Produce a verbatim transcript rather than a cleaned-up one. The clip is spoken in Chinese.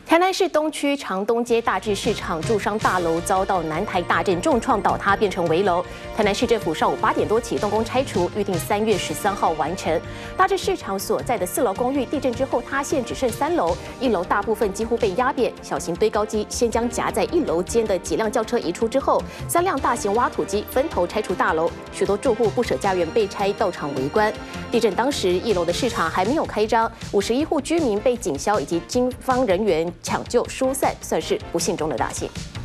台南市东区长东街大智市场住商大楼遭到南台大震重创倒塌，变成危楼。台南市政府上午八点多起动工拆除，预定三月十三号完成。大智市场所在的四楼公寓地震之后塌陷，只剩三楼，一楼大部分几乎被压扁。小型堆高机先将夹在一楼间的几辆轿车移出之后，三辆大型挖土机分头拆除大楼，许多住户不舍家园被拆到场围观。地震当时，一楼的市场还没有开张，五十一户居民被警消以及警方人员抢救疏散，算是不幸中的大幸。